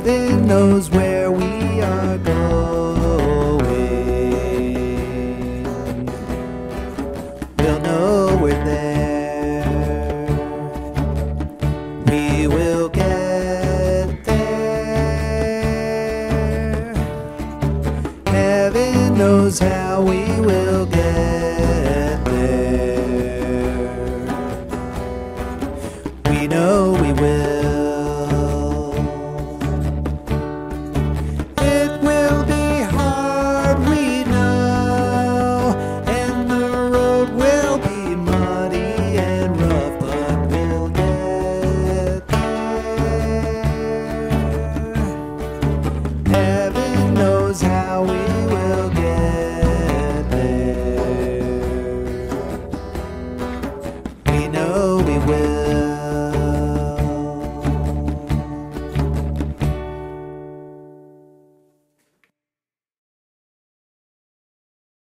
Heaven knows where we are going. We'll know we're there. We will get there. Heaven knows how we will get there. We know we will. It will be hard, we know, and the road will be muddy and rough, but we'll get there. Heaven knows how we will get there. We know